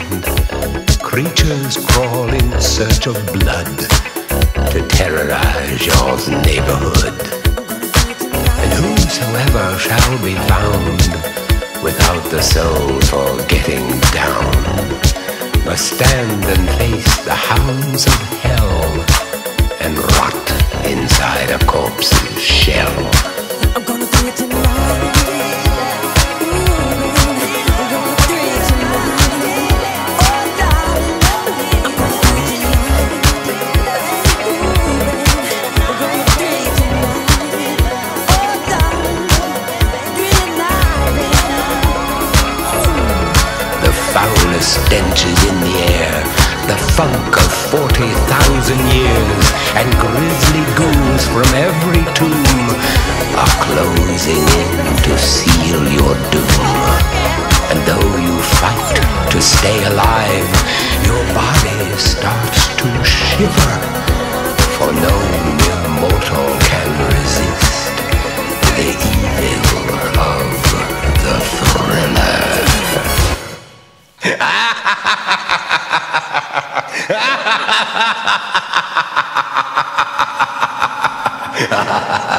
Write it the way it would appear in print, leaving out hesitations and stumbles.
sand, creatures crawl in search of blood to terrorize your neighborhood. And whosoever shall be found without the soul for getting down must stand and face the hounds of hell and rot inside a corpse's shell. I'm gonna do it tonight. Stench is in the air, the funk of 40,000 years, and grisly ghouls from every tomb are closing in to seal your doom. And though you fight to stay alive, your body starts to shiver, for no mere mortal can resist the evil of the thriller. Ha ha ha ha!